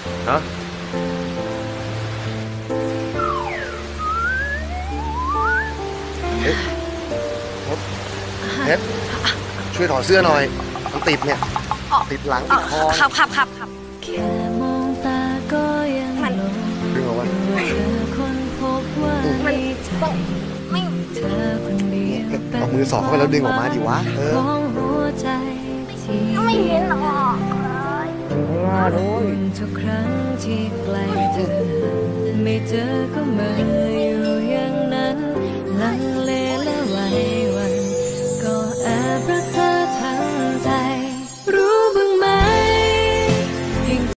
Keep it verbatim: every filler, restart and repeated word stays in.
เนาะเฮ้ยเพชรช่วยถอดเสื้อหน่อยมันติดเนี่ยติดหลังติดคอครับครับครับครับแค่มองตาก็ยังหลงดึงออกมาเธอคนพบว่าในใจไม่เธอคนเดียวเอามือสอดเข้าไปแล้วดึงออกมาดิวะเออของหัวใจที่ไม่เห็นหรอกทุกครั้งที่ใกล้เธอไม่เจอก็เหมือน